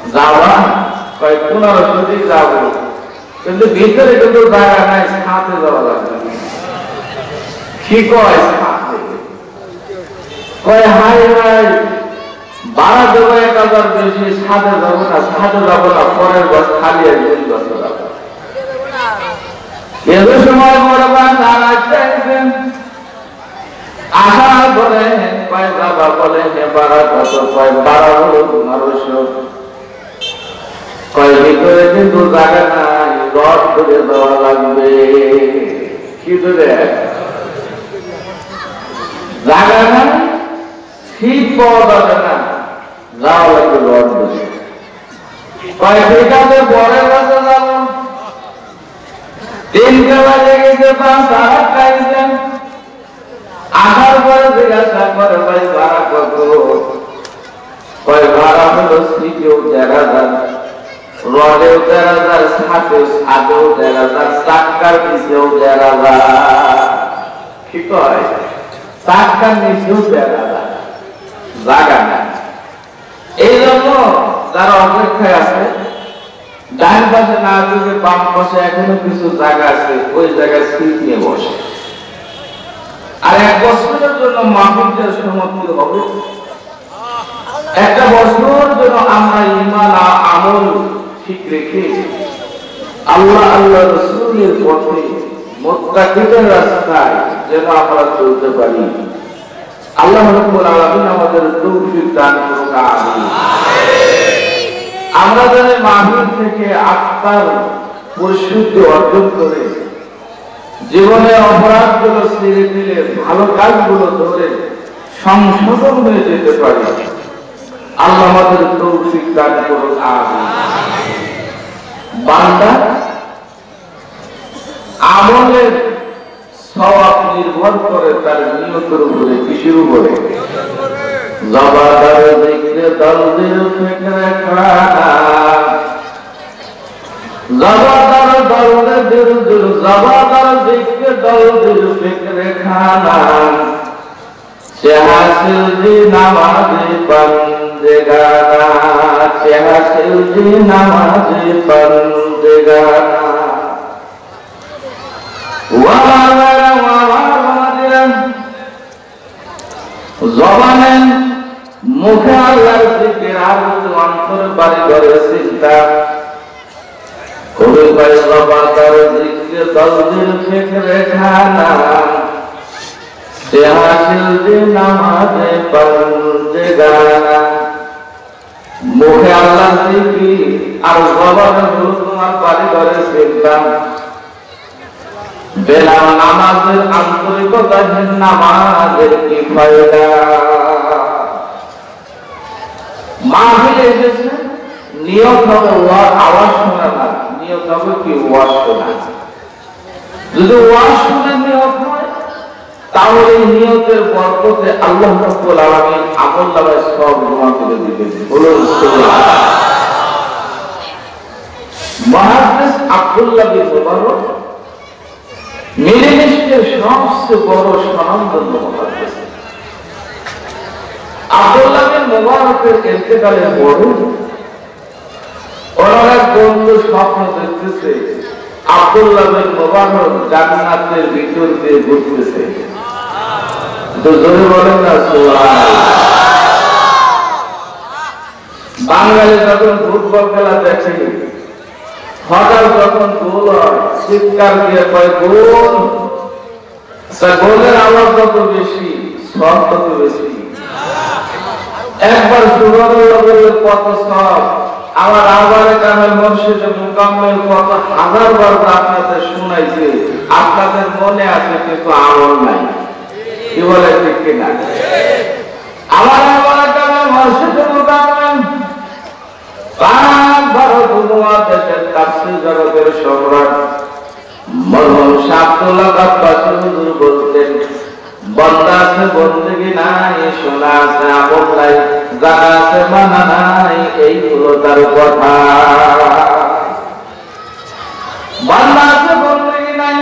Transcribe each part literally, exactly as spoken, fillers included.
যাওয়া কয় পনেরোশো দিক যাবো, কিন্তু ভিতরে কিন্তু জায়গা নাই, ছাদে যাওয়া লাগবে। কি কয় ছাদে? কয় হাই হাই বাড়া দেবো এক হাজার বেশি, ছাদে যাবো না, ছাদে যাবো না, পরের বছর খালি একদিন বছর যাবো। এত সময় পরে জানাচ্ছেন আসার পরে কয় বাবা বলে বাড়া কত? কয় বাড়া হলো পনেরোশো। কয় ভিতরে কিন্তু জায়গা নাই, রড করে দেওয়া লাগবে। কি করে জায়গা নাই, শীত পাওয়া যাবে না, যাওয়া লাগবে রড করে। কয় ঠিক আছে পরের বছর যাবো। তিনটে বাজে গেছে, পাঁচ আট খাইছেন। আসার পরে জিজ্ঞাসা করে ভাই ভাড়া কত? কয় ভাড়া হলো শীতেও দেড় হাজার, রডেও দেড় হাজার, ছাদেও ছাদেও দেড় হাজার, চাক্কার নিচেও দেড় হাজার। কি কয়? চাক্কার নিচেও দেড় হাজার, জায়গা নাই। এই জন্য যারা অপেক্ষায় আছে, ডান পাশে না দিকে বাম পাশে এখনো কিছু জায়গা আছে, ওই জায়গায় সিট নিয়ে বসে। আর এক বছরের জন্য মাহফিলের সমাপ্তি হবে। একটা বছরের জন্য আমরা ঈমান আমল ঠিক রেখে আল্লাহ আল্লাহ রাসূলের পথে মুত্তাকিদের রাস্তায় যেন আমরা চলতে পারি। আল্লাহ রাব্বুল আলামিন আমাদের তৌফিক দান করুন, আমিন। আমরা যেন মাহফিল থেকে আত্মার পরিশুদ্ধি অর্জন করে জীবনে অপরাধগুলো ছেড়ে দিলে ভালো কাজগুলো ধরে সংশোধন হয়ে যেতে পারি। আল্লাহ আমাদের তৌফিক দান করুন, আমিন। বান্দা আমলের সওয়াব নির্ভর করে তার নিয়তের উপরে। কিসের উপরে? জবাদার জিক্রে দলদিল ফিকরে খানা, জবাদার দলদে দিল দিল, জবাদার জিক্রে দলদিল ফিকরে খানা, চেহাসিল জি নামাজি বন্দেগানা, চেহাসিল জি নামাজি বন্দেগানা। জবানে মুখে আল্লাহর জিকির আর অন্তরে বাড়ি ঘরে চিন্তা কবি ভাই জবাদার জিকির দলদিল ফিকরে খানা, চেহাসিল জি নামাজে বন্দেগানা। মুখে আল্লাহর জিকির আর জবানে তোমার বাড়ি ঘরে চিন্তা। বেলাল নামাজের আন্তরিকতা, নামাজের কি ফায়দা? মাহফিলে এসেছে, নিয়ত হবে ওয়াজ আওয়াজ শোনা না, নিয়ত হবে কি ওয়াজ শোনা। যদি ওয়াজ শুনে নিয়ত হয় তাহলে নিয়তের বরকতে আল্লাহ রাব্বুল আলামিন আমলনামায় সওয়াব জমা করে দিবেন। বলুন সুবহানাল্লাহ। মুহাদ্দিস আব্দুল্লাহ বিন মুবারক মিলেমিশের সবচেয়ে বড় স্বনামধন্য মুহাদ্দিস। আব্দুল্লাহ বিন মুবারকের ইন্তেকালের পরে ওনার এক বন্ধু স্বপ্ন দেখতেছে আব্দুল্লাহ বিন মুবারক জান্নাতের ভিতর দিয়ে ঘুরতেছে। তো জোরে বলেন না সুবহানাল্লাহ। বাঙালি যখন ফুটবল খেলা দেখে, হঠাৎ যখন গোল হয় চিৎকার দিয়ে কয় গোল। গোলের আওয়াজ যত বেশি সব তত বেশি। একবার সুবহানাল্লাহ বললে কত সব। আমার আবারে কামেল মুর্শিদে মুকাম্মেল কত হাজার বার আপনাদের শুনাইছে, আপনাদের মনে আছে কিন্তু আমল নাই। কি বলে ঠিক কিনা? আমার আবারে কামেল মুর্শিদে মুকাম্মেল পাক ভারত উপমহাদেশের তাফসীর জগতের সম্রাট মরহুম শামসুল্লাহ আব্বাসী হুজুর বলতেন, বন্দা আছে বন্দেগী নাই, শোনা আছে আমল নাই, জানা আছে মানা নাই, এই হলো তার কথা। বন্দা আছে বন্দেগী নাই,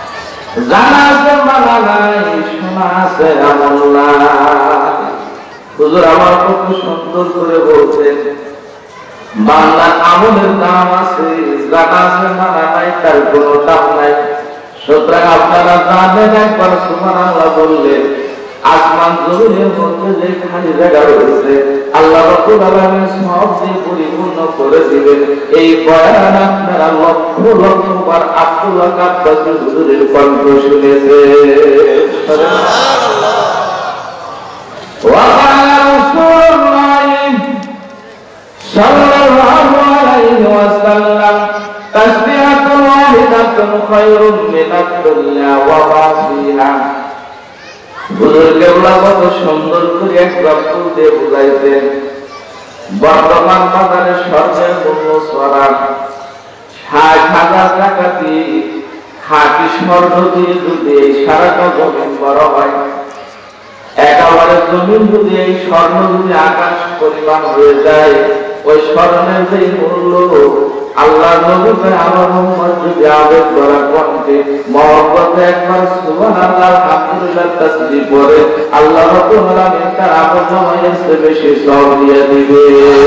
জানা আছে মানা নাই, শোনা আছে আমল নাই। হুজুর আমার কত সুন্দর করে বলতেন, বাংলা আমলের দাম আছে, জানা আছে মানা নাই, তার কোনো দাম নাই। সুতরাং আপনারা জানেন, একবার সুবহানাল্লাহ বললে আসমান জমিনের মধ্যে যে খালি জায়গা রয়েছে আল্লাহ রাব্বুল আলামিন সব দিয়ে পরিপূর্ণ করে দিবেন। এই বয়ান আপনারা লক্ষ লক্ষ বার আব্দুল্লাহ কাব্বাসী হুজুরের কণ্ঠ শুনেছে। সুবহানাল্লাহ। ওয়া কানা রাসূলুল্লাহ সাল্লাল্লাহু আলাইহি ওয়াসাল্লাম তাসবিহাতুন ওয়াহিদাতুন খায়রুম মিনাদ দুনিয়া ওয়া মা ফিহা। হুজুর কেবলা কত সুন্দর করে এক বাক্য দিয়ে বুঝাইতেন, বর্তমান বাজারে স্বর্ণের মূল্য ছড়া ষাট হাজার টাকা দিয়ে খাঁটি স্বর্ণ দিয়ে যদি এই সারাটা জমিন বড় হয়, একেবারে জমিন যদি এই স্বর্ণ যদি আকাশ পরিমাণ হয়ে যায়, ওই স্বর্ণের যে মূল্য আল্লাহ নবী আমার উম্মত যদি আবেগ করা কণ্ঠে মহব্বতে একবার সুবহানাল্লাহ আলহামদুলিল্লাহ তাসবিহ পড়ে, আল্লাহ রাব্বুল আলামিন তার আমল নামায় এর বেশি সওয়াব দিয়ে দিবে।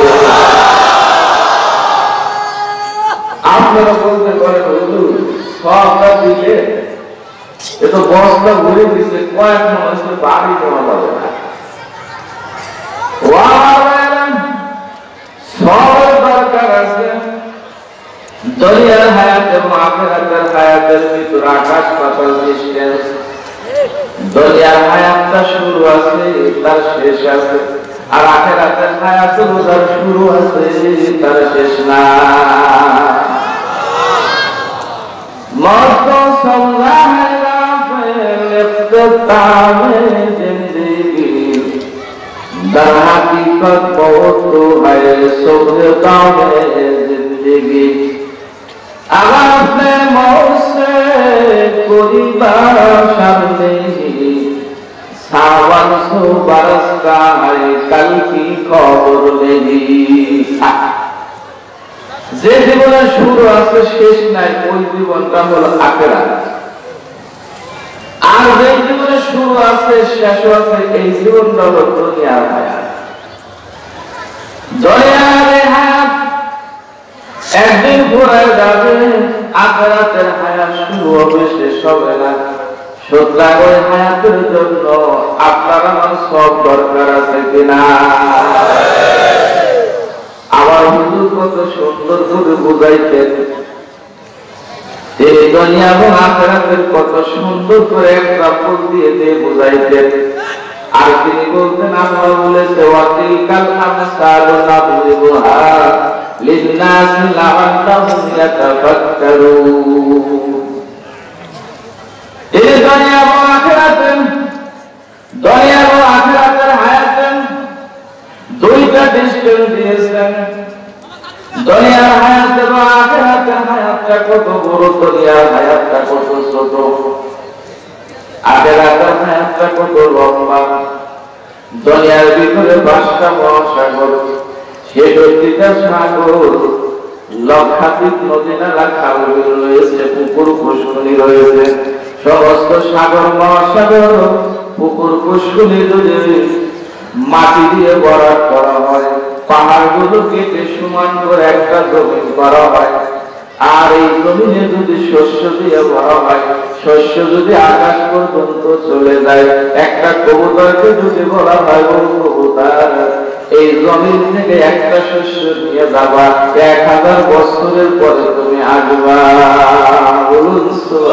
আপনারা বলতে পারেন হুজুর সওয়াবটা দিলে এ তো বস্তা ভরে দিচ্ছে, কয়েক মাসে বাড়ি দেওয়া যাবে না। সব দরকার আছে, দুনিয়ার হায়াত এবং আখিরাতের হায়াতের ভিতর আকাশ পাতাল ডিসটেন্স। দুনিয়ার হায়াতটা শুরু আছে, তার শেষ আছে, আর আখিরাতের হায়াতের যার শুরু আছে, তার শেষ না। মত সমঝাহেগা ফিল ইখতিতামে জিंदगी, दर हकीकत बहुत है सुबह जिंदगी। अगर अपने मौत से कोई सामने सावन सौ बरस का है, कल की खबर नहीं। যে জীবনের শুরু আছে শেষ নাই, ওই জীবনটা হলো আখিরাত। আর যে জীবনের শুরু আছে শেষ আছে, এই জীবনটা হলো দুনিয়ার হায়াত। দুনিয়ার হায়াত একদিন ঘুরে যাবে, আখিরাতের হায়াত শুরু হবে শেষ হবে না। সুতরাং ওই হায়াতের জন্য আপনার আমার সব দরকার আছে কিনা? আবার হুজুর কত সুন্দর করে বুঝাইতেন, এই দুনিয়া এবং আখিরাতের কত সুন্দর করে একটা ফুল দিয়ে দিয়ে বুঝাইতেন। আর তিনি বলতেন, আমরা বলেছে ওয়াতিলকাল আমসালু নাদরিবুহা লিন্নাসি লাআল্লাহুম ইয়াতাফাক্কারুন। এই দুনিয়া এবং আখিরাতের দুনিয়া এবং আখিরাতের হায়াতের দুইটা ডিসটেন্স দিয়েছেন। দুনিয়ার হায়াত এবং আখিরাতের হায়াতটা কত বড়, দুনিয়ার হায়াতটা কত ছোট, আখিরাতের হায়াতটা কত লম্বা। দুনিয়ার ভিতরে পাঁচটা মহাসাগর, সেই দুইটা সাগর লক্ষাধিক নদী নালা খাল রয়েছে, পুকুর পুষ্করিণী রয়েছে। সমস্ত সাগর মহাসাগর পুকুর পুষ্করিণী যদি মাটি দিয়ে ভরাট করা হয়, পাহাড় গুলো কেটে সমান করে একটা জমিন করা হয়, আর এই জমিনে যদি শস্য দিয়ে ভরা হয়, শস্য যদি আকাশ পর্যন্ত চলে যায়, একটা কবুতরকে যদি বলা হয় ও কবুতর এই জমিন থেকে একটা শস্য নিয়ে যাবা, এক হাজার বছরের পরে তুমি আসবা। বলুন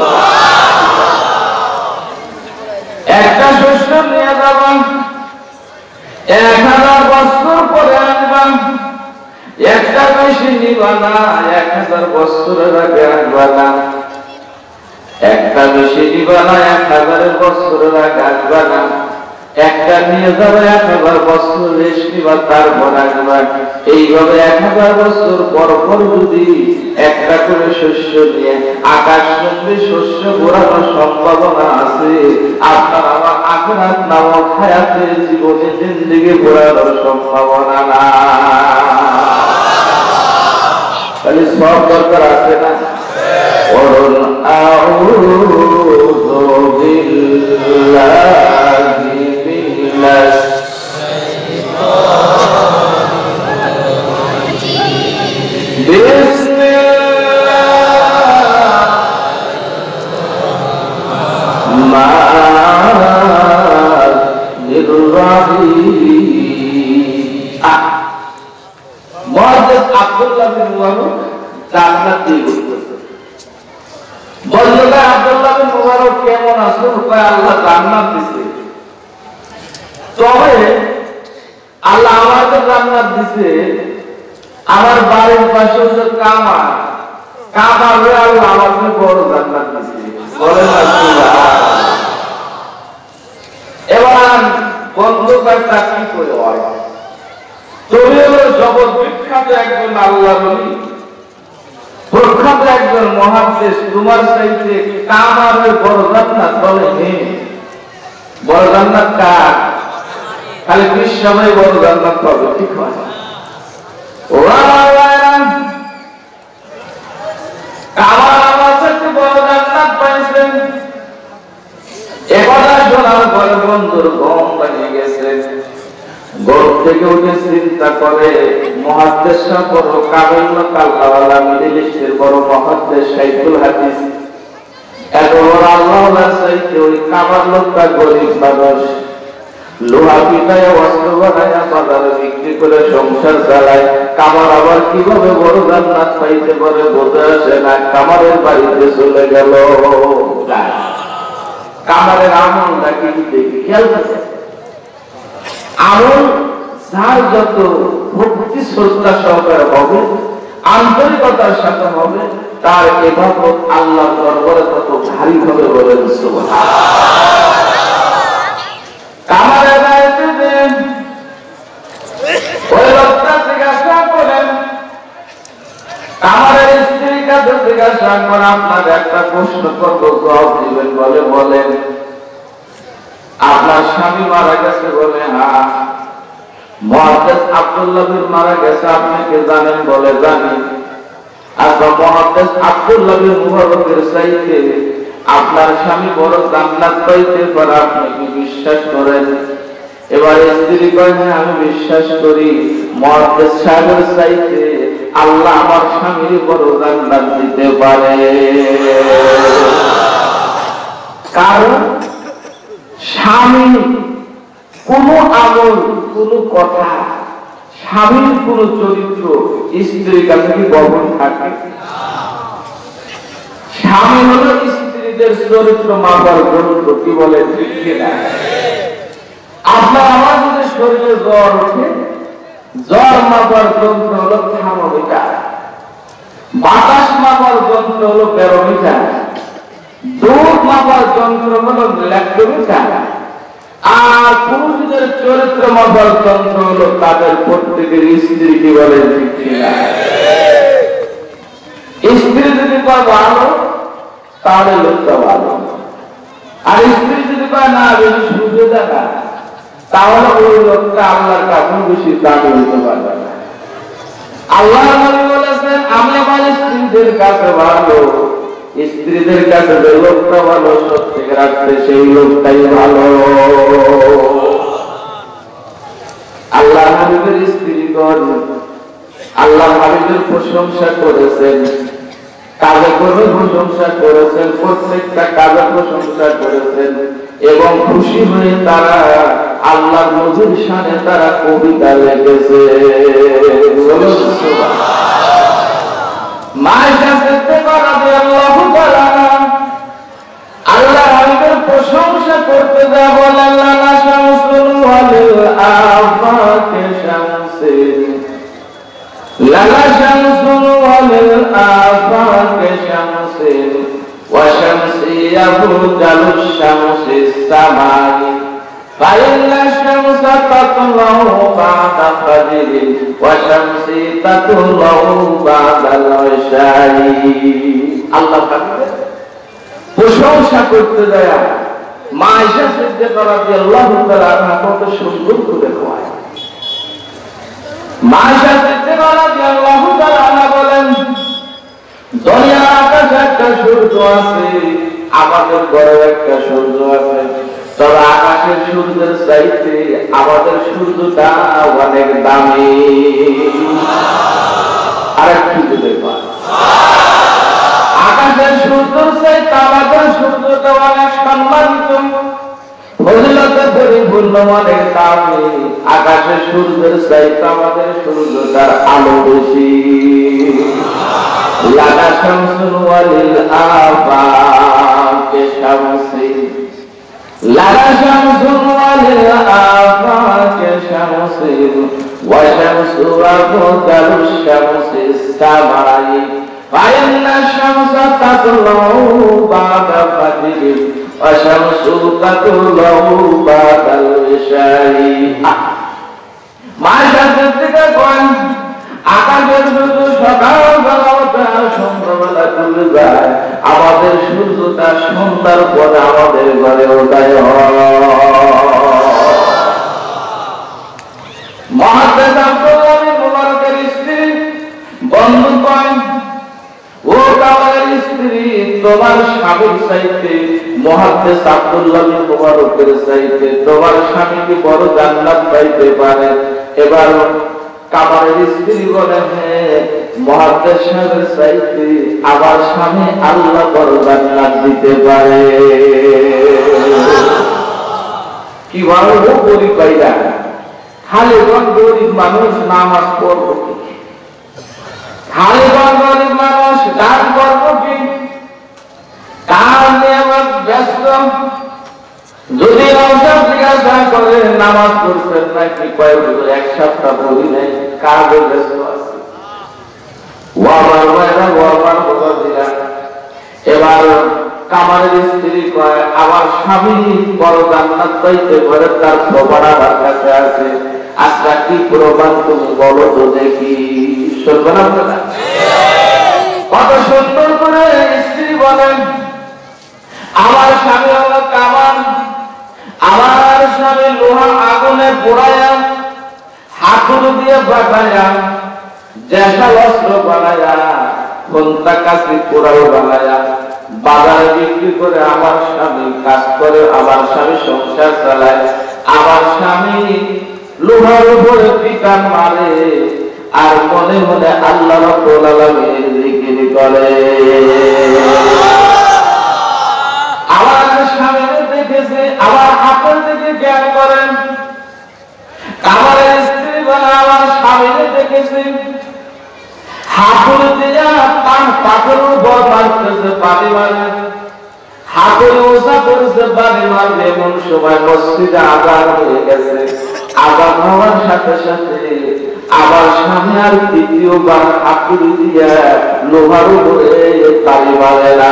একটা শস্য নিয়ে যাবা, এক হাজার বছর পরে আসবা। একটা বেশি নিবা না, এক হাজার বছরের আগে আসবা না। একটা বেশি নিবা না, এক হাজারের বছরের আগে আসবা না। একটা নিয়ে যাবে, এক হাজার বছর রেস্ট নিবা, তারপর আসবা। এইভাবে এক হাজার বছর পর পর যদি একটা করে শস্য নিয়ে আকাশ সঙ্গে শস্য ঘোরানোর সম্ভাবনা আছে, আপনার আমার আখিরাত নামক হায়াতের জীবনে জিন্দেগি ঘোরানোর সম্ভাবনা না। তাহলে সব দরকার আছে না? বলুন আউযু বিল্লাহি মিনাশ মুহাদ্দিস আব্দুল্লাহ বিন মুবারক জান্নাত দিয়ে বলতেছে, বললো আব্দুল্লাহ বিন মুবারক কেমন আছো? কয় আল্লাহ জান্নাত দিছে। তবে আল্লাহ আমাকে জান্নাত দিছে, আমার বাড়ির পাশে যে কামা কামার আল্লাহ আমাকে বড় জান্নাত দিছে। বলেন না সুবহানাল্লাহ। এবার বন্ধু কয়েকটা কি করে হয়, তুমি হলো জগৎ বিখ্যাত একজন আল্লাহ বলি, প্রখ্যাত একজন মুহাদ্দিস, তোমার চাইতে কামারের বড় জান্নাত? বলে হ্যাঁ, বড় জান্নাত কার? খালি বিশ্বময় বড় জান্নাত পাবে, ঠিক হয়? কামার আমার চাইতে বড় জান্নাত পাইছেন। এবার শোনার পরে বন্ধুর ঘুম ভেঙে গেছে। ঘুম থেকে উঠে চিন্তা করে, মুহাদ্দিস বড় কাবিল কাল্লাওয়ালা, মিডল ইস্টের বড় মুহাদ্দিস শাইখুল হাদিস, এত বড় আল্লাহর চাইতে ওই কামার লোকটা গরিব মানুষ, লোহা পিটায় অস্ত্র বানায় বাজারে বিক্রি করে সংসার চালায়। কামার আবার কিভাবে বড় জান্নাত পাইতে পারে বোঝা আসে না। কামারের বাড়িতে চলে গেল। কামারের আমল নাকি দেখি খেয়াল আছে, আমল যার যত ভক্তি শ্রদ্ধা সহকারে হবে, আন্তরিকতার সাথে হবে, তার ইবাদত আল্লাহর দরবারে তত ভারী হবে। বলেন সুবহানাল্লাহ। কামারের বাড়িতে দেন ওই লোকটা জিজ্ঞাসা করেন, কামারের স্ত্রীর কাছে জিজ্ঞাসা করেন, আপনার একটা প্রশ্ন করবো, জবাব দিবেন? বলে বলেন। আপনার স্বামী মারা গেছে? বলে হ্যাঁ। মুহাদ্দিস আব্দুল্লাহ বিন মারা গেছে, আপনি কি জানেন? বলে জানি। আচ্ছা, মুহাদ্দিস আব্দুল্লাহ বিন মুবারকের চাইতে আপনার স্বামী বড় জান্নাত পাইতে পারে, আপনি কি বিশ্বাস করেন? এবারে স্ত্রী কয় হ্যাঁ আমি বিশ্বাস করি, মুহাদ্দিস সাহেবের চাইতে আল্লাহ আমার স্বামীর বড় জান্নাত দিতে পারে। কারণ স্বামী কোন আমল, কোন কথা, স্বামীর কোন চরিত্র স্ত্রীর কাছে কি গোপন থাকে? স্বামী হলো স্ত্রীদের চরিত্র মাপার যন্ত্র। কি বলে, ঠিক কিনা? আপনার আমার যদি শরীরে জ্বর ওঠে, জ্বর মাপার যন্ত্র হলো থার্মোমিটার, বাতাস মাপার যন্ত্র হলো ব্যারোমিটার, দুধ মাপার যন্ত্র হলো ল্যাক্টোমিটার, আর পুরুষদের চরিত্র মাপার যন্ত্র হলো তাদের প্রত্যেকের স্ত্রী। কি বলে, ঠিক কিনা? স্ত্রী যদি কয় ভালো, তাহলে লোকটা ভালো, আর স্ত্রী যদি কয় না বেশি সুযোগ দেখা, তাহলে ওই লোকটা আল্লাহর কাছে বেশি দামি হতে পারবে না। আল্লাহ নবী বলেছেন, আমি আমার স্ত্রীদের কাছে ভালো, স্ত্রীদের কাছে যে লোকটা ভালো, সত্যি রাখতে সেই লোকটাই ভালো। আল্লাহ হাবিবের স্ত্রীগণ আল্লাহ হাবিবের প্রশংসা করেছেন, কাজে করে প্রশংসা করেছেন, প্রত্যেকটা কাজে প্রশংসা করেছেন, এবং খুশি হয়ে তারা আল্লাহ নবীর শানে তারা কবিতা লিখেছে। আল্লাহ হাবিবের প্রশংসা করতে যা বলেন, লানা শামসুল ওয়ালিল আফাকে শামসিন, লানা শামসুল ওয়ালিল আফাকে শামসিন, ওয়া শামসি আবুদালুশ শামসিস সামাই, ফাইন্না শামসা তাতলাউ বা'দা ফাজরিন, ওয়া শামসি তাতলাউ বা'দাল ইশাই। আল্লাহ পাকের প্রশংসা করতে যায় মা আয়েশা সিদ্দিকা রাদিয়াল্লাহু তাআলা আনহা কত সুন্দর করে কয়। মা আয়েশা সিদ্দিকা রাদিয়াল্লাহু তাআলা আনহা বলেন, দুনিয়ার আকাশে একটা সূর্য আছে, আমাদের ঘরে একটা সূর্য আছে, তবে আকাশের সূর্যের চাইতে আমাদের সূর্যটা অনেক দামি। আরেকটু যদি পায়, আকাশের সূর্যের চাইতে আমাদের সূর্যটা অনেক সম্মানিত, ফজিলতে পরিপূর্ণ। পূর্ণমানের দামি, আকাশে সূর্যের চাইতে আমাদের সূর্যটার আলো বেশি। লানা শামসুন ওয়ালিল আফাকে শামসি, লানা শামসুন ওয়ালিল আফাকে শামসি, ওয়া শামসু আফদালু শামসি সামাই, ফাইন্না শামসা তাতলাউ বাদা ফাজরি, ওয়া শামসু তাতলাউ বাদাল ইশাই। মাশাআল্লাহ থেকে কোন আকাশের সূর্য সকালবেলা ওঠে আর সন্ধ্যাবেলা চলে যায়, আমাদের সূর্যটা সন্ধ্যার পরে আমাদের ঘরে ওঠায়। মহাদ্দেশ আব্দুল্লাহ বিন মুবারকের স্ত্রী বন্ধু কয়, ও কামালের স্ত্রী, তোমার স্বামীর চাইতে, মহাদ্দেশ আব্দুল্লাহ বিন মুবারকের চাইতে তোমার স্বামী কি বড় জান্নাত পাইতে পারে? এবার কামালের স্ত্রী বলে, হ্যাঁ, মহাদ্দেশ সাহেবের চাইতে আমার স্বামী আল্লাহ বড় জান্নাত দিতে পারে। কি বড় গরিব ভাইরা, খালি গরিব মানুষ নামাজ পড়বো কি? খালি গরিব মানুষ দান করবো কি? কার নিয়ে আমার ব্যস্ত। যদি ঔষধ জিজ্ঞাসা করে নামাজ পড়ছেন নাকি, কয়েক এক সপ্তাহ বলি নাই, কাজে ব্যস্ত আছে। এবার কামারের স্ত্রী কয়, আমার স্বামী বড় জান্নাত পাইতে পারে, তার প্রমাণ আমার কাছে আছে। আচ্ছা, কি প্রমাণ তুমি বলো তো দেখি। কত সুন্দর করে স্ত্রী বলেন, আমার স্বামী হলো কামান, আমার স্বামী লোহা আগুনে পোড়ায়া, হাতুর দিয়ে বাটায়া, জেসাল অস্ত্র বানায়া, ঘন্টা কাশি পোড়াও বানায়া বাজারে বিক্রি করে আমার স্বামী কাজ করে, আমার স্বামী সংসার চালায়। আমার স্বামী লোহার উপরে পিটান মারে আর মনে মনে আল্লাহ রাব্বুল আলামিনের জিকির করে। আমার স্বামী দেখেছে, আমার হাতের দিকে জ্ঞান করেন। আমার স্ত্রী বলে, আমার স্বামী দেখেছে হাতুর দিয়া পান পাথর উপর মারতেছে, পানি মারে, হাতুর ওষা করেছে, পানি মারবে। এমন সময় মসজিদে আযান হয়ে গেছে। আযান হওয়ার সাথে সাথে আমার স্বামী আর দ্বিতীয়বার হাতুর দিয়া লোহার উপরে পানি মারে না।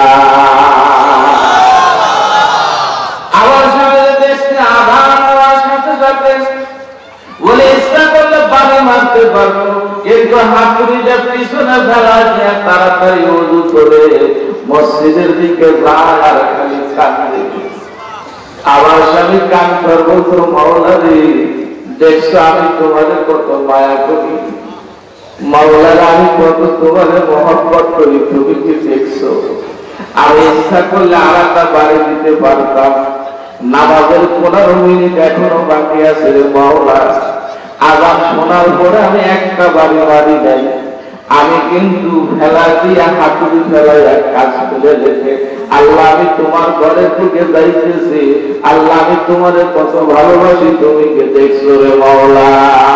আমার স্বামী দেখছে আযান হওয়ার সাথে সাথে বলে, ইচ্ছা করলে পানি মারতে পারবো, কিন্তু হাতুড়িটা পিছনে ফেলা দিয়ে তাড়াতাড়ি ওযু করে মসজিদের দিকে যায় আর খালি কাঁদে। আমার স্বামী কান সর্বত্র, মাওলা রে, দেখছো আমি তোমাদের কত মায়া করি, মাওলার আমি কত তোমাদের মহব্বত করি, তুমি কি দেখছো? আমি ইচ্ছা করলে আর একটা বাড়ি দিতে পারতাম। নামাজের পনেরো মিনিট এখনো বাকি আছে রে মাওলা, আযান শোনার পরে আমি একটা বাড়ি বাড়ি যাই। আমি কিন্তু ফেলা দিয়া হাতুড়ি ফেলাইয়া কাজ করে রেখে, আল্লাহ আমি তোমার ঘরের দিকে যাইতেছি, আল্লাহ আমি তোমারে কত ভালোবাসি, তুমি কে দেখছো রে মাওলা?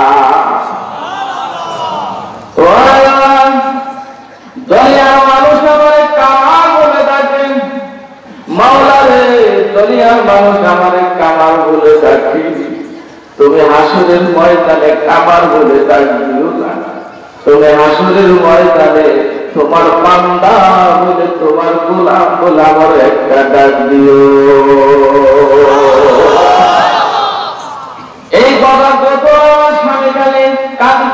দুনিয়ার মানুষ আমারে কামাল বলে ডাকে, মাওলা রে, দুনিয়ার মানুষ আমারে কামাল বলে ডাকে, তুমি হাসরের ময়দানে কামাল বলে ডাকিও না, তুমি হাসরের ময়দানে তোমার বান্দা বলে, তোমার গোলাম বলে আমার একটা ডাক দিও। এই কথা কত স্বামী খালি কাঁদত।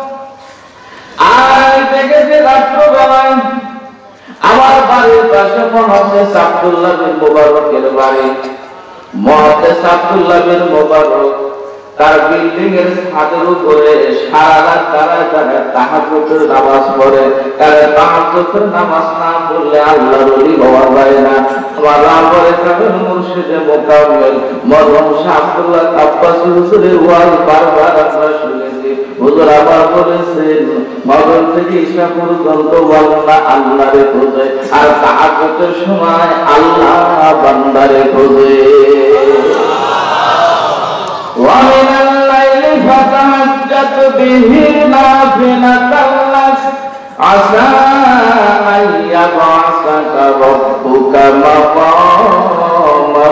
আর দেখেছে রাত্রবেলায় আমার বাড়ির পাশে মুহাদ্দিস আব্দুল্লাহ বিন মুবারকের বাড়ি। মুহাদ্দিস আব্দুল্লাহ বিন মুবারক তার বিল্ডিং এর ছাদের উপরে সারা রাত দাঁড়ায় দাঁড়ায় তাহাজ্জুদের নামাজ পড়ে। কারণ তাহাজ্জুদের নামাজ না পড়লে আল্লাহর ওলি হওয়া যায় না। আমার রাবরে কাবের মুর্শিদে মোকাম্মেল মরহুম শাহ আব্দুল্লাহ আব্বাসী হুজুরের ওয়াজ বারবার আমরা শুনেছি। হুজুর আবার বলেছেন, মাগরিব থেকে ঈশা পর্যন্ত বান্দা আল্লাহরে খোঁজে, আর তাহাজ্জুদের সময় আল্লাহ বান্দারে খোঁজে। ومن الليل فتهجد به نافلة لك عسى أن يبعثك ربك مقاما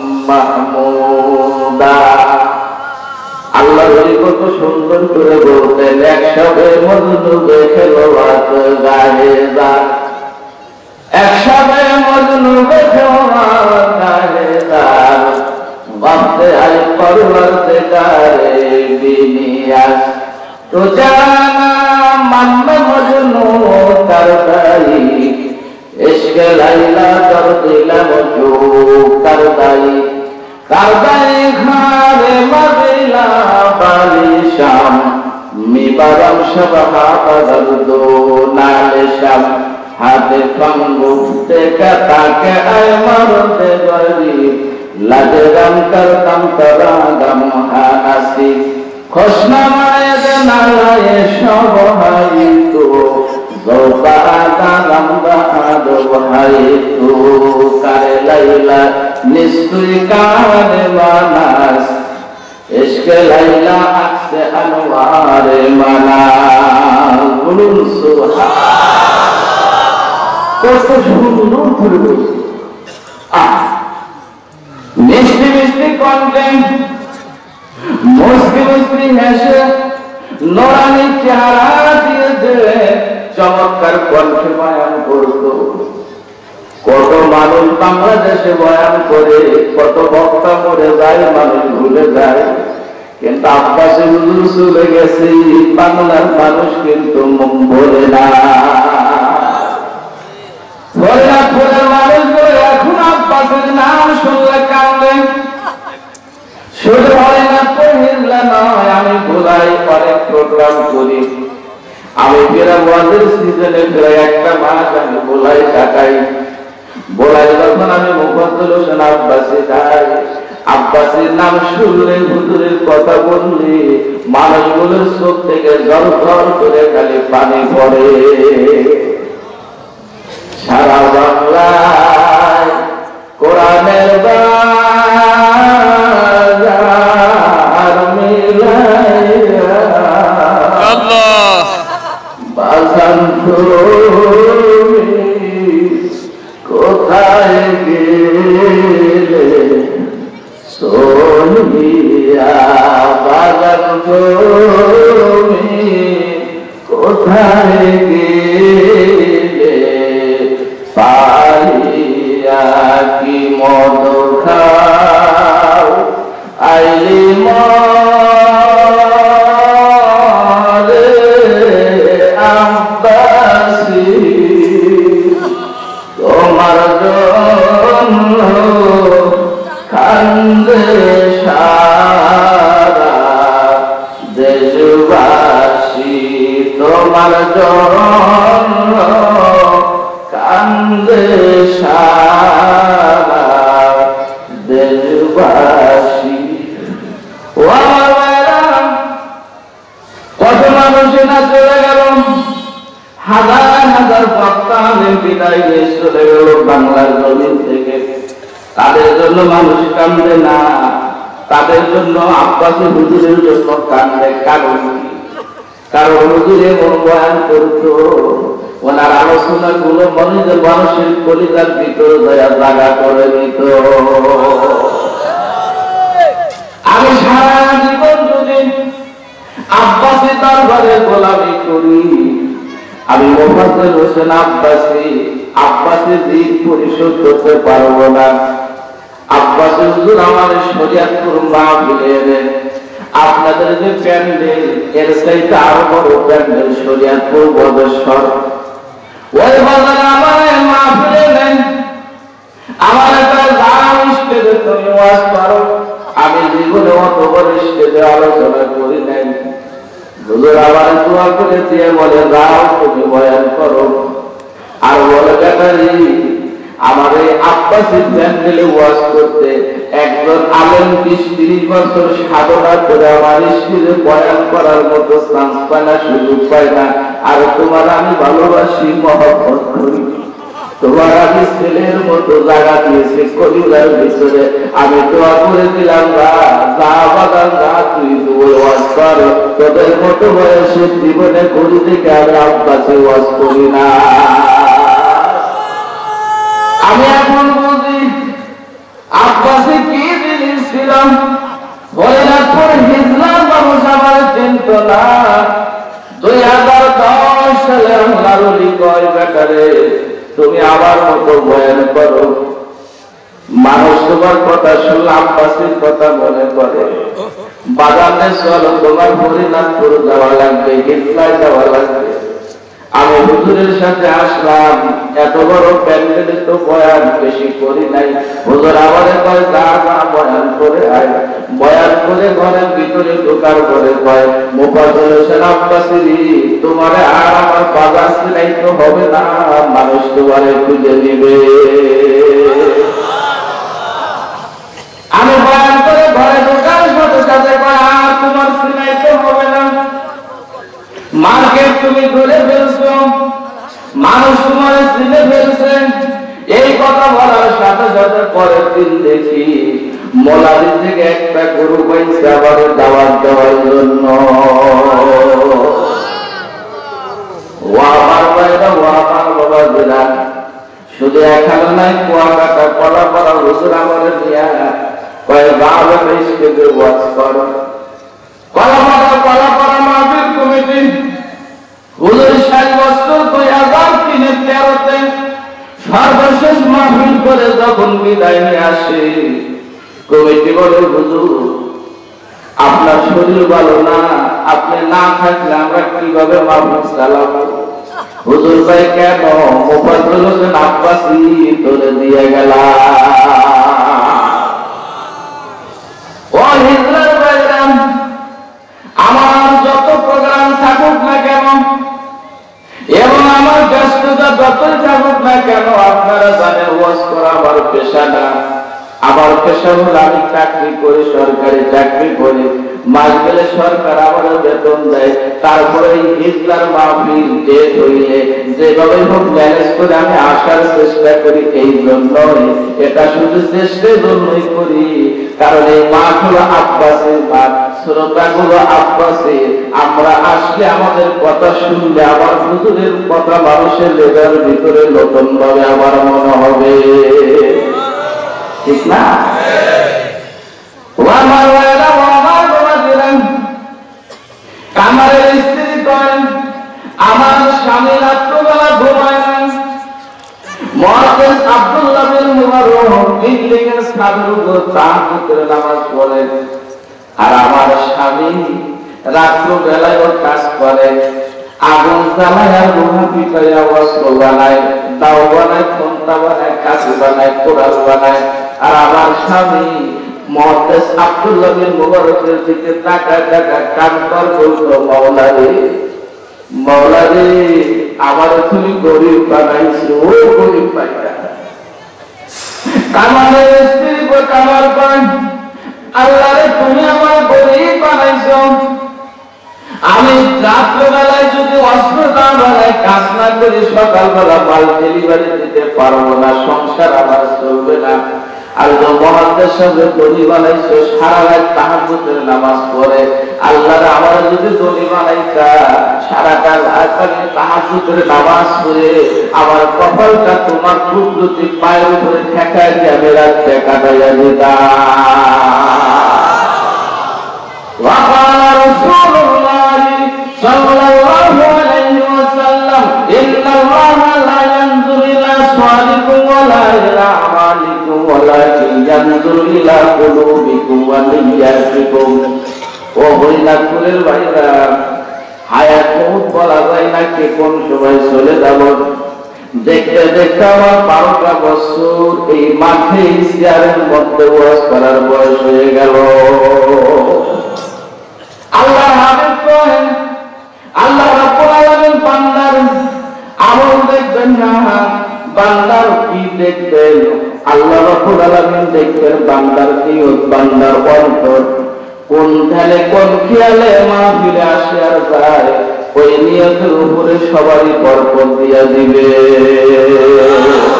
محمودا আল্লাহ কত সুন্দর করে বলতেন একসাথে মজনু খেলো রাত গায়ে যা একসাথে মজনু খেলো রাত গায়ে যা বাপতে আই পরওয়ারদিগারে বিনিয়াস তো জানা মান্না মজনু করদাই ইশকে লাইলা কর দিলাম জো করদাই করদাই ঘরে মদিলা বালি শাম মিবারম শবহা বদল দো নালে শাম হাতে ফঙ্গুতে কাতাকে আয় মরতে বলি लगरम करतम तरागम हासी खुशनामाय नालाय शबहाई तो ज़ौका आदम बहाद बहाई तो करे लैला निस्तुई कारे मानस इश्क लैला अक्से अनवार मनास बुलुन सुभान কত সুন্দর করে বলছি আ মিষ্টি মিষ্টি কন্টেন্ট মুস্কি মুস্কি হেসে নোরানি চেহারা দিয়ে চমৎকার কণ্ঠে বয়ান করতো কত মানুষ বাংলাদেশে বয়ান করে কত বক্তা মরে যায় মানুষ ভুলে যায় কিন্তু আব্বাসে হুজুর চলে গেছে বাংলার মানুষ কিন্তু মুখ ভরে না ফরিদপুরের মানুষগুলো এখন আব্বাসের নাম শুনলে কাঁদে শুধু ফরিদপুর হিজলা নয় আমি ভোলাই অনেক প্রোগ্রাম করি আমি ফেরা ওয়াজের সিজনে প্রায় একটা মাস আমি ভোলাই কাটাই ভোলাই যখন আমি মুফাজ্জল হোসেন আব্বাসে যাই আব্বাসের নাম শুনলে হুজুরের কথা বললে মানুষগুলোর চোখ থেকে জল জল করে খালি পানি পড়ে সারা বাংলায় কোরআনের বাজার মিলাইয়া আল্লাহ বাজান তুমি কোথায় গেলে সোনিয়া বাজান তুমি কোথায় গেলে পালিয়া কি মদ খাও আইলি মরে আব্বাসি তোমার জন্য কান্দে সারা দেশবাসী তোমার জন্য কান্দে সারা দেশবাসী ও আমার ভাইরা কত মানুষ না চলে গেল হাজার হাজার বক্তা বিদায় নিয়ে চলে গেল বাংলার জমিন থেকে তাদের জন্য মানুষ কান্দে না তাদের জন্য আব্বাসী হুজুরের জন্য কান্দে কারণ কারণ হুজুরে মন বয়ান করতো ওনার আলোচনা গুলো মানুষের মানুষের কলিজার ভিতরে জায়গা করে নিত আমি সারা জীবন যদি আব্বাসী দরবারে গোলামি করি আমি মুফাজ্জল হোসেন আব্বাসী আব্বাসী ঋণ পরিশোধ করতে পারবো না আব্বাসী হুজুর আমার শরীয়তপুর মাহফিলে আপনাদের যে প্যান্ডেল এর চাইতে আরো বড় প্যান্ডেল শরীয়তপুর বদেশ্বর ওই বাজারে আমার মাহফিলে নেন আমার একটা দাম স্টেজে তুমি ওয়াজ করো আমি জীবনে অত বড় স্টেজে আলোচনা করি নাই হুজুর আমার দোয়া করে দিয়ে বলে যাও তুমি বয়ান করো আর বলে ব্যাপারি আমার এই আব্বাসী প্যান্ডেলে ওয়াজ করতে একজন আলেম বিশ ত্রিশ বছর সাধনা করে আমার স্টেজে বয়ান করার মতো চান্স পায় না সুযোগ পায় না আর তোমার আমি ভালোবাসি মহব্বত করি তোমার আমি ছেলের মতো জায়গা দিয়েছি কলিজার ভিতরে, আমি দোয়া করে দিলাম যা বাগান যা তুই ওয়াজ কর, তোদের মতো বয়সের জীবনে করি থেকে আমি আব্বাসে ওয়াজ করি না। আমি এখন বুঝি আব্বাসে কি জিনিস ছিলাম, বৈরাটপুর হিজলার মানুষ আমার চিনত না। দুই হাজার দশ সালে আল্লাহর ওলি কয় বেটারে তুমি আমার মতো বয়ান করো, মানুষ তোমার কথা শুনলে আব্বাসের কথা মনে করে, বাগানে চলো তোমার হরিনাথপুর যাওয়া লাগবে, হিজলায় যাওয়া লাগবে। আমি হুজুরের সাথে আসলাম, এত বড় প্যান্ডেলে তো বয়ান বেশি করি নাই। হুজুর আমারে কয় যা যা বয়ান করে আয়। বয়ান করে ঘরের ভিতরে ঢোকার পরে কয় মুফাজ্জল হোসেন আব্বাসী তোমারে আর আমার বাজার সিলাই তো হবে না, মানুষ তোমারে খুঁজে দিবে। আমি বয়ান করে ঘরে ঢোকার সাথে সাথে কয় আর তোমার সিলাই তো হবে না, মার্কেট তুমি ঘুরে ফেলছো, মানুষ তোমার চিনে ফেলছে। এই কথা বলার সাথে সাথে পরের দিন দেখি মোলাদি থেকে একটা গরু পাইছে আবার দাওয়াত দেওয়ার জন্য। ও আমার ভাইরা, ও আমার বাবা দিলা, শুধু এখানে নাই কুয়াকাটা কলা করা হুজুর আমার দিয়া কয় বাবা বেশ কেঁদে ওয়াজ কর, কলা করা কলা করা মাহফিল কমিটি হুজুর ষাট বছর দুই হাজার তিনে তেরোতে সর্বশেষ মাহফিল করে যখন বিদায় নিয়ে আসে, কমিটি বলে হুজুর আপনার শরীর ভালো না, আপনি না থাকলে আমরা কিভাবে মাহফিল চালাবো? হুজুর ভাই কেন? মুফাজ্জল হোসেন আব্বাসী তোরে দিয়ে গেলা। ও হিজলার ভাইরাম, আমার যত প্রোগ্রাম থাকুক না কেন এবং আমার ব্যস্ততা যতই থাকুক না কেন, আপনারা জানেন ওয়াজ করা আমার পেশা না। আমার পেশা হল আমি চাকরি করি, সরকারি চাকরি করি, মাস গেলে সরকার আমার বেতন দেয়। তারপরে হিজলার মাহফিল ডেট হইলে যেভাবে হোক ম্যানেজ করে আমি আসার চেষ্টা করি। এই জন্যই এটা শুধু চেষ্টার জন্যই করি, কারণ এই মাঠ হলো আব্বাসের মাঠ, শ্রোতাগুলো আব্বাসের। আমরা আসলে আমাদের কথা শুনলে আমার হুজুরের কথা মানুষের লেজার ভিতরে নতুন ভাবে আমার মনে হবে, ঠিক না? আমার ভাইরা, আমার বাবা দিলেন কামারের স্ত্রী করেন আমার স্বামী রাত্রবেলা ঘুমায় না, মুহাদ্দিস আব্দুল্লাহ বিন মুবারক বিল্ডিং এর ছাদের উপর তাহাজ্জুদের নামাজ পড়ে, আর আমার স্বামী রাত্রবেলায় ও কাজ করে, আগুন জ্বালায় আর লোহা পিটাইয়া অস্ত্র বানায়, দাও বানায়, খন্তা বানায়, কাঁচি বানায়, কোরাল বানায়। আর আমার স্বামী মুহাদ্দিস আব্দুল্লাহ বিন মুবারকের দিকে তাকায় তাকায় কান্তর বলতো, মাওলা রে মাওলা রে, আমার তুমি গরিব বানাইছো, ও গরিব পাইয়া। কামালের স্ত্রী কামাল পান, আল্লাহ রে তুমি আমার গরিব বানাইছো, আমি রাত্রবেলায় যদি অস্ত্র দাম বেলায় কাজ না করি সকালবেলা মাল ডেলিভারি দিতে পারবো না, সংসার আমার চলবে না। আর মুহাদ্দিস সাহেব দলি বানাইছো, সারা রাত তাহাজ্জুদের নামাজ পড়ে, আল্লাহ আমার যদি দলি বানাইতা সারাটা রাত আমি তাহাজ্জুদের নামাজ পড়ে আমার কপালটা তোমার কুদরতি পায়ের উপরে ঠেকায় দিয়ে আমি রাতটা কাটাইয়া দিতাম। وقال رسول الله صلى الله عليه وسلم إن الله لا ينظر إلى صوركم ولا إلى أعمالكم ولكن ينظر إلى قلوبكم ونياتكم। ও হরিনাথপুরের ভাইরা, হায়াত মউত বলা যায় না কে কোন সময় চলে যাব। দেখতে দেখতে আমার বারোটা বছর এই মাঠে চেয়ারের মধ্যে ওয়াজ করার বয়স হয়ে গেল। আল্লাহ হাবিব করেন, আল্লাহ রাব্বুল আলামিন বান্দার আমল দেখবেন না, বান্দার কি দেখবেন? আল্লাহ রাব্বুল আলামিন দেখবেন বান্দার নিয়ত, বান্দার অন্তর কোন ধ্যানে কোন খেয়ালে মাহফিলে আসে আর যায়, ওই নিয়তের উপরে সবারই বরকত দিয়া দিবে।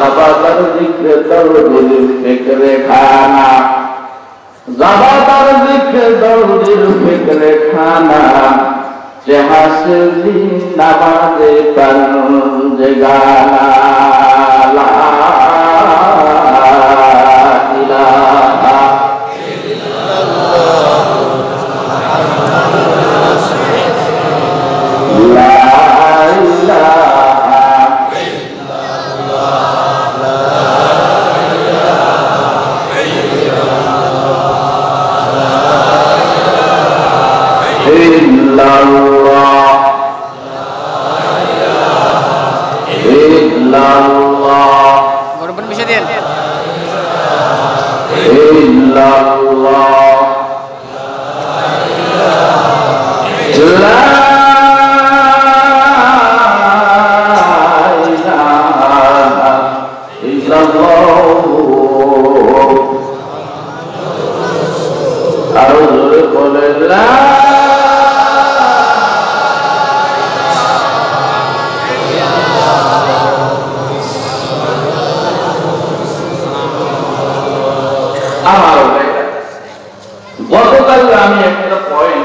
ज़बादर ज़िक्र दरुदिल फिक्र खाना ज़बादर ज़िक्र दरुदिल फिक्र खाना जहासिली नवाज़े पंजगाना ला इलाहा ला इलाहा इल्लल्लाह इल्लल्लाह গরম মিশে দেন ইল্লাল্লাহ লা ইলাহা ইল্লাল্লাহ আরো জোরে বলেন লা গতকাল আমি একটা পয়েন্ট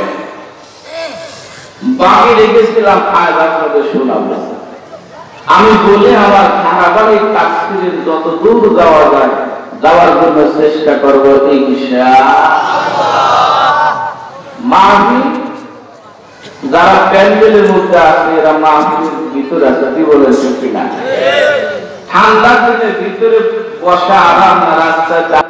বাকি রেখেছিলাম আজ আপনাদের শোনাবো। আমি বলে আমার ধারাবাহিক তাফসীরের যত দূর যাওয়া যায় যাওয়ার জন্য চেষ্টা করব ইনশাআল্লাহ। মাহফিল যারা প্যান্ডেলের মধ্যে আছে এরা মাহফিলের ভিতরে আছে, কি বলেন ঠিক না? ঠান্ডার দিনে ভিতরে বসা আরাম না রাস্তায়